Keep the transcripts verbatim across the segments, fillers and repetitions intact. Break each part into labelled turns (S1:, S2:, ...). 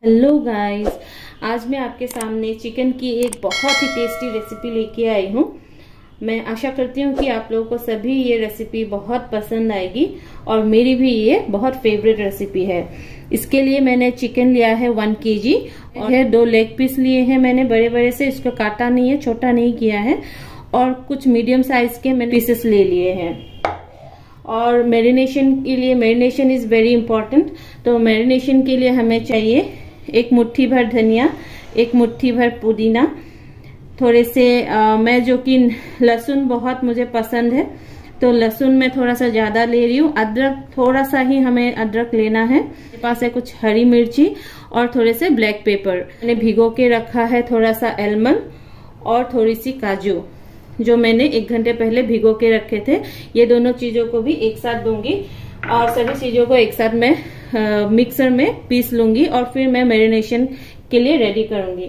S1: Hello guys, आज मैं आपके सामने चिकन की एक बहुत ही टेस्टी रेसिपी लेके आई हूँ। मैं आशा करती हूँ कि आप लोगों को सभी ये रेसिपी बहुत पसंद आएगी और मेरी भी ये बहुत फेवरेट रेसिपी है। इसके लिए मैंने चिकन लिया है वन केजी और है दो लेग पीस लिए हैं मैंने बड़े बड़े से, इसको काटा नहीं है, छोटा नहीं किया है। और कुछ मीडियम साइज के मैंने पीसेस ले लिए हैं। और मैरिनेशन के लिए, मैरिनेशन इज वेरी इंपॉर्टेंट, तो मैरिनेशन के लिए हमें चाहिए एक मुट्ठी भर धनिया, एक मुट्ठी भर पुदीना, थोड़े से आ, मैं जो कि लहसुन बहुत मुझे पसंद है तो लहसुन मैं थोड़ा सा ज्यादा ले रही हूँ। अदरक थोड़ा सा ही हमें अदरक लेना है। मेरे पास है कुछ हरी मिर्ची और थोड़े से ब्लैक पेपर। मैंने भिगो के रखा है थोड़ा सा एलमंड और थोड़ी सी काजू, जो मैंने एक घंटे पहले भिगो के रखे थे। ये दोनों चीजों को भी एक साथ दूंगी और सभी चीजों को एक साथ मैं आ, मिक्सर में पीस लूंगी और फिर मैं मैरिनेशन के लिए रेडी करूंगी।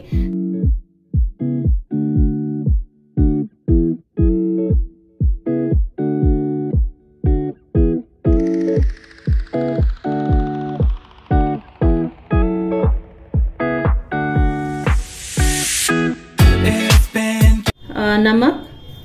S1: आ, नमक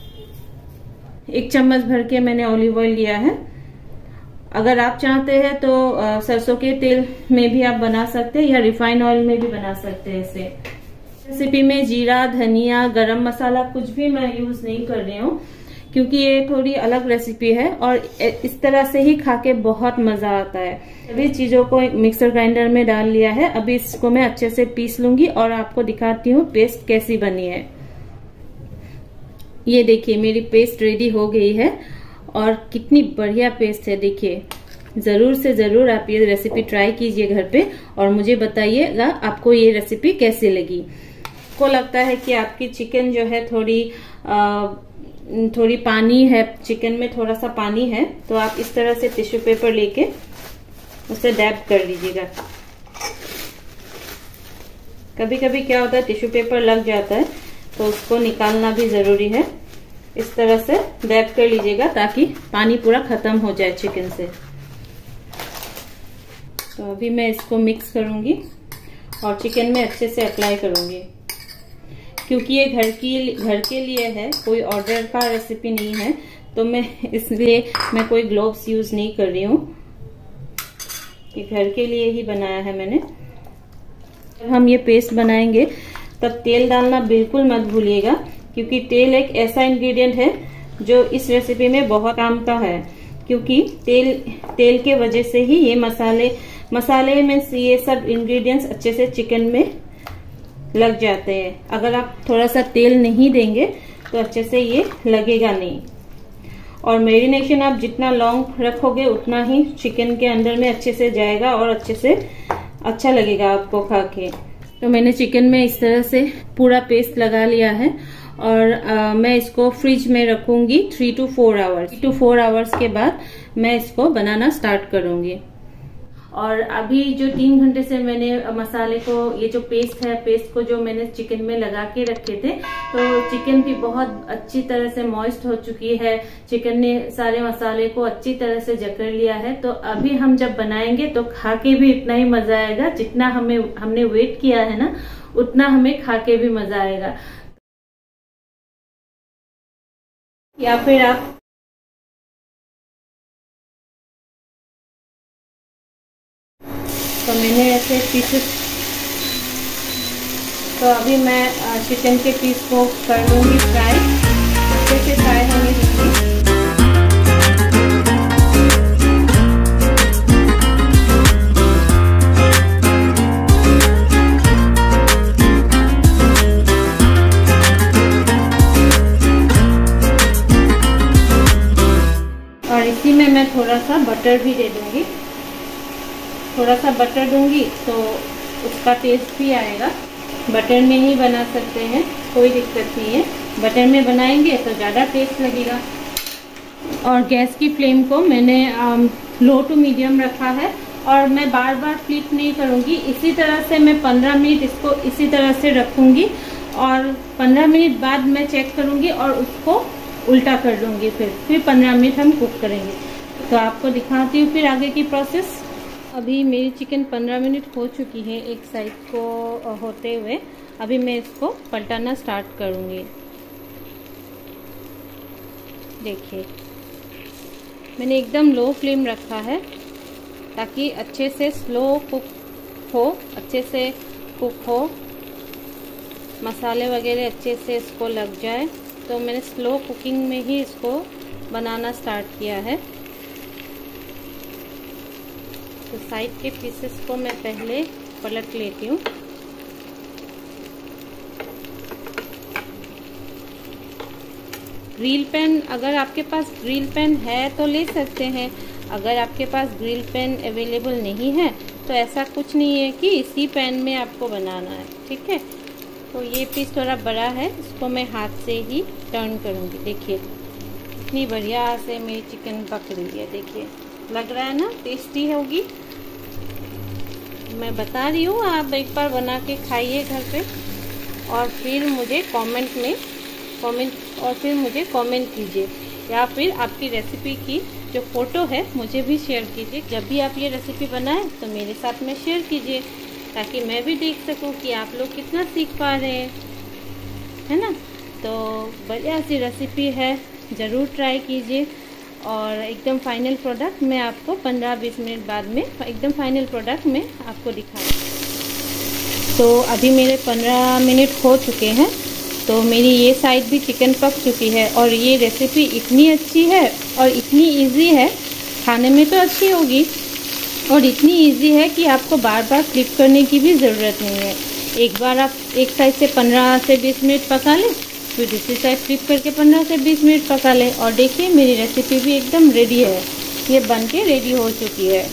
S1: एक चम्मच भर के मैंने ऑलिव ऑयल लिया है। अगर आप चाहते हैं तो सरसों के तेल में भी आप बना सकते हैं या रिफाइंड ऑयल में भी बना सकते हैं इसे। रेसिपी में जीरा, धनिया, गरम मसाला कुछ भी मैं यूज नहीं कर रही हूँ क्योंकि ये थोड़ी अलग रेसिपी है और इस तरह से ही खा के बहुत मजा आता है। सभी चीजों को मिक्सर ग्राइंडर में डाल लिया है। अभी इसको मैं अच्छे से पीस लूंगी और आपको दिखाती हूँ पेस्ट कैसी बनी है। ये देखिए मेरी पेस्ट रेडी हो गई है और कितनी बढ़िया पेस्ट है। देखिए, जरूर से जरूर आप ये रेसिपी ट्राई कीजिए घर पे और मुझे बताइएगा आपको ये रेसिपी कैसे लगी। को लगता है कि आपकी चिकन जो है थोड़ी आ, थोड़ी पानी है, चिकन में थोड़ा सा पानी है, तो आप इस तरह से टिश्यू पेपर लेके उसे डैब कर लीजिएगा। कभी कभी क्या होता है टिश्यू पेपर लग जाता है तो उसको निकालना भी जरूरी है। इस तरह से डैब कर लीजिएगा ताकि पानी पूरा खत्म हो जाए चिकन से। तो अभी मैं इसको मिक्स करूंगी और चिकन में अच्छे से अप्लाई करूंगी। क्योंकि ये घर की घर के लिए है, कोई ऑर्डर का रेसिपी नहीं है, तो मैं इसलिए मैं कोई ग्लोव्स यूज नहीं कर रही हूँ। ये घर के लिए ही बनाया है मैंने। जब हम ये पेस्ट बनाएंगे तब तेल डालना बिल्कुल मत भूलिएगा क्योंकि तेल एक ऐसा इंग्रेडिएंट है जो इस रेसिपी में बहुत काम का है। क्योंकि तेल तेल के वजह से ही ये मसाले मसाले में ये सब इंग्रेडिएंट्स अच्छे से चिकन में लग जाते हैं। अगर आप थोड़ा सा तेल नहीं देंगे तो अच्छे से ये लगेगा नहीं। और मैरिनेशन आप जितना लॉन्ग रखोगे उतना ही चिकन के अंदर में अच्छे से जाएगा और अच्छे से अच्छा लगेगा आपको खा के। तो मैंने चिकन में इस तरह से पूरा पेस्ट लगा लिया है और आ, मैं इसको फ्रिज में रखूंगी three to four hours three to four hours के बाद मैं इसको बनाना स्टार्ट करूंगी। और अभी जो तीन घंटे से मैंने मसाले को, ये जो पेस्ट है, पेस्ट को जो मैंने चिकन में लगा के रखे थे, तो चिकन भी बहुत अच्छी तरह से मॉइस्ट हो चुकी है। चिकन ने सारे मसाले को अच्छी तरह से जकड़ लिया है। तो अभी हम जब बनाएंगे तो खा के भी इतना ही मजा आएगा जितना हमें हमने वेट किया है ना, उतना हमें खा के भी मजा आएगा। या फिर आप तो मैंने ऐसे पीसेस, तो अभी मैं चिकन के पीस को कर लूंगी फ्राई, अच्छे से फ्राई होने दीजिए। और इसी में मैं थोड़ा सा बटर भी दे दूंगी। थोड़ा सा बटर दूंगी तो उसका टेस्ट भी आएगा। बटर में ही बना सकते हैं, कोई दिक्कत नहीं है। बटर में बनाएंगे तो ज़्यादा टेस्ट लगेगा। और गैस की फ्लेम को मैंने लो टू मीडियम रखा है और मैं बार बार फ्लिप नहीं करूँगी। इसी तरह से मैं पंद्रह मिनट इसको इसी तरह से रखूँगी और पंद्रह मिनट बाद मैं चेक करूँगी और उसको उल्टा कर दूँगी। फिर फिर पंद्रह मिनट हम कुक करेंगे। तो आपको दिखाती हूँ फिर आगे की प्रोसेस। अभी मेरी चिकन पंद्रह मिनट हो चुकी है एक साइड को होते हुए। अभी मैं इसको पलटाना स्टार्ट करूँगी। देखिए मैंने एकदम लो फ्लेम रखा है ताकि अच्छे से स्लो कुक हो, अच्छे से कुक हो, मसाले वगैरह अच्छे से इसको लग जाए। तो मैंने स्लो कुकिंग में ही इसको बनाना स्टार्ट किया है। तो साइड के पीसेस को मैं पहले पलट लेती हूँ। ग्रिल पैन, अगर आपके पास ग्रिल पैन है तो ले सकते हैं। अगर आपके पास ग्रिल पैन अवेलेबल नहीं है तो ऐसा कुछ नहीं है कि इसी पैन में आपको बनाना है, ठीक है। तो ये पीस थोड़ा बड़ा है, इसको मैं हाथ से ही टर्न करूँगी। देखिए इतनी बढ़िया से मेरी चिकन पक रही है। देखिए लग रहा है ना टेस्टी होगी। मैं बता रही हूँ, आप एक बार बना के खाइए घर पे और फिर मुझे कमेंट में कमेंट और फिर मुझे कमेंट कीजिए, या फिर आपकी रेसिपी की जो फोटो है मुझे भी शेयर कीजिए। जब भी आप ये रेसिपी बनाएं तो मेरे साथ में शेयर कीजिए ताकि मैं भी देख सकूं कि आप लोग कितना सीख पा रहे हैं, है ना। तो बढ़िया सी रेसिपी है, ज़रूर ट्राई कीजिए। और एकदम फाइनल प्रोडक्ट मैं आपको पंद्रह बीस मिनट बाद में एकदम फाइनल प्रोडक्ट में आपको दिखाऊंगी। तो अभी मेरे पंद्रह मिनट हो चुके हैं। तो मेरी ये साइड भी चिकन पक चुकी है और ये रेसिपी इतनी अच्छी है और इतनी इजी है, खाने में तो अच्छी होगी और इतनी इजी है कि आपको बार बार फ्लिप करने की भी ज़रूरत नहीं है। एक बार आप एक साइड से पंद्रह से बीस मिनट पका लें, फिर दूसरी साइड फ्लिप करके पंद्रह से बीस मिनट पका लें। और देखिए मेरी रेसिपी भी एकदम रेडी है, ये बन के रेडी हो चुकी है।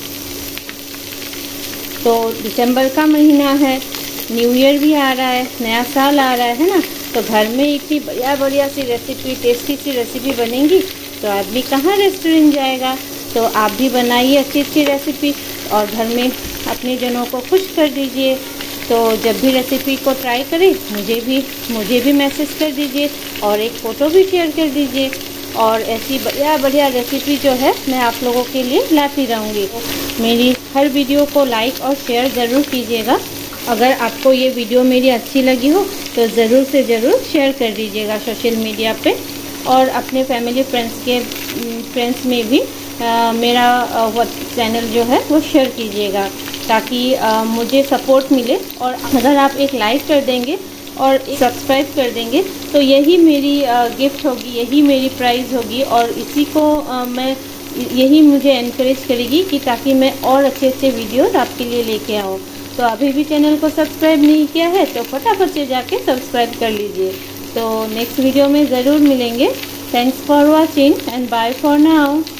S1: तो दिसंबर का महीना है, न्यू ईयर भी आ रहा है, नया साल आ रहा है ना। तो घर में इतनी बढ़िया बढ़िया सी रेसिपी, टेस्टी सी रेसिपी बनेंगी तो आदमी कहाँ रेस्टोरेंट जाएगा। तो आप भी बनाइए अच्छी अच्छी रेसिपी और घर में अपने जनों को खुश कर दीजिए। तो जब भी रेसिपी को ट्राई करें मुझे भी मुझे भी मैसेज कर दीजिए और एक फ़ोटो भी शेयर कर दीजिए। और ऐसी बढ़िया बढ़िया रेसिपी जो है मैं आप लोगों के लिए लाती रहूँगी। मेरी हर वीडियो को लाइक और शेयर ज़रूर कीजिएगा। अगर आपको ये वीडियो मेरी अच्छी लगी हो तो ज़रूर से ज़रूर शेयर कर दीजिएगा सोशल मीडिया पे और अपने फैमिली फ्रेंड्स के फ्रेंड्स में भी आ, मेरा वो चैनल जो है वो शेयर कीजिएगा ताकि आ, मुझे सपोर्ट मिले। और अगर आप एक लाइक कर देंगे और सब्सक्राइब कर देंगे तो यही मेरी आ, गिफ्ट होगी, यही मेरी प्राइज़ होगी और इसी को आ, मैं यही मुझे एनकरेज करेगी कि ताकि मैं और अच्छे अच्छे वीडियोस आपके लिए लेके आऊँ। तो अभी भी चैनल को सब्सक्राइब नहीं किया है तो फटाफट से जाके सब्सक्राइब कर लीजिए। तो नेक्स्ट वीडियो में ज़रूर मिलेंगे। Thanks for watching and bye for now.